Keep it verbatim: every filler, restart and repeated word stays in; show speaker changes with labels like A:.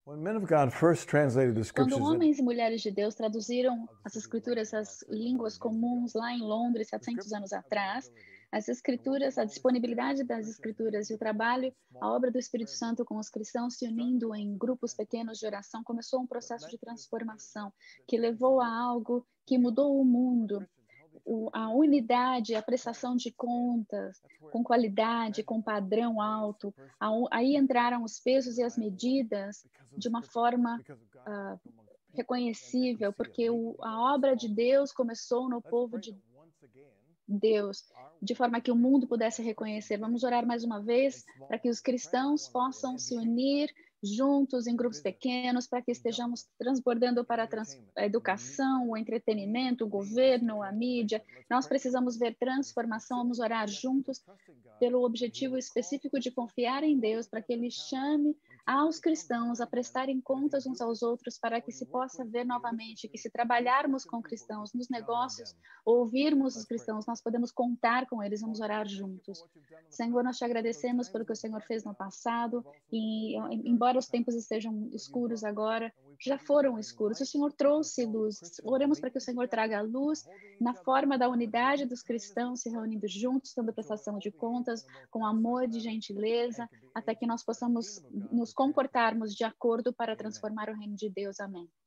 A: When men of God first translated the
B: Quando
A: scriptures in,
B: homens e mulheres de Deus traduziram as escrituras, as línguas comuns lá em Londres, setecentos anos atrás, as escrituras, a disponibilidade das escrituras e o trabalho, a obra do Espírito Santo com os cristãos se unindo em grupos pequenos de oração, começou um processo de transformação que levou a algo que mudou o mundo. O, a unidade, a prestação de contas com qualidade, com padrão alto. A, aí entraram os pesos e as medidas de uma forma uh, reconhecível, porque o, a obra de Deus começou no povo de Deus, de forma que o mundo pudesse reconhecer. Vamos orar mais uma vez para que os cristãos possam se unir juntos em grupos pequenos, para que estejamos transbordando para a, trans a educação, o entretenimento, o governo, a mídia. Nós precisamos ver transformação, vamos orar juntos pelo objetivo específico de confiar em Deus, para que Ele chame aos cristãos a prestarem contas uns aos outros, para que se possa ver novamente que se trabalharmos com cristãos nos negócios, ouvirmos os cristãos, nós podemos contar com eles, vamos orar juntos. Senhor, nós te agradecemos pelo que o Senhor fez no passado, e embora os tempos estejam escuros agora, já foram escuros, o Senhor trouxe luz. Oremos para que o Senhor traga a luz na forma da unidade dos cristãos se reunindo juntos, dando prestação de contas, com amor, de gentileza, até que nós possamos nos comportarmos de acordo para transformar o reino de Deus. Amém.